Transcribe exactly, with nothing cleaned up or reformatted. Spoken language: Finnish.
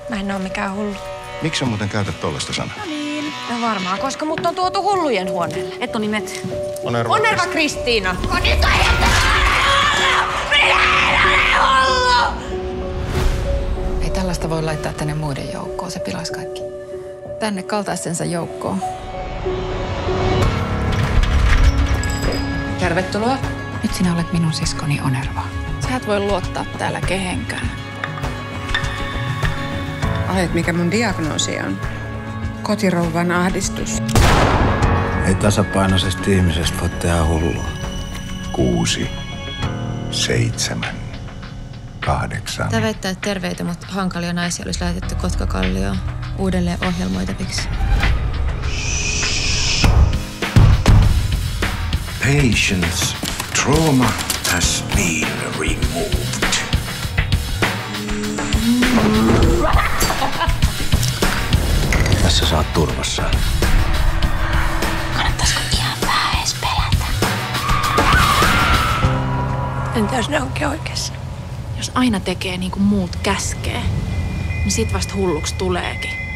Mä en oo mikään hullu. Miksi sä muuten käytät tollaista sanaa? No niin. No varmaan, koska mut on tuotu hullujen huoneelle. Et on nimet. Onerva. Onerva Kristiina. Kun nyt minä en ole hullu! Ei tällaista voi laittaa tänne muiden joukkoon, se pilaisi kaikki. Tänne kaltaistensa joukkoon. Tervetuloa. Nyt sinä olet minun siskoni Onerva. Sä et voi luottaa täällä kehenkään. Olet, mikä mun diagnoosi on? Kotirouvan ahdistus. Ei tasapainoisesti ihmisestä voi tehdä hullua. Kuusi, seitsemän, kahdeksan. Tämä väittää, että terveitä, mutta hankalia naisia olisi lähetetty Kotkakallioon uudelleen ohjelmoitaviksi. Patience. Trauma has been removed. Tässä sä oot turvassa. Kannattaisiko ihan vähän edes pelätä? Entä jos ne onkin oikeassa? Jos aina tekee niin kuin muut käskee, niin sit vasta hulluksi tuleekin.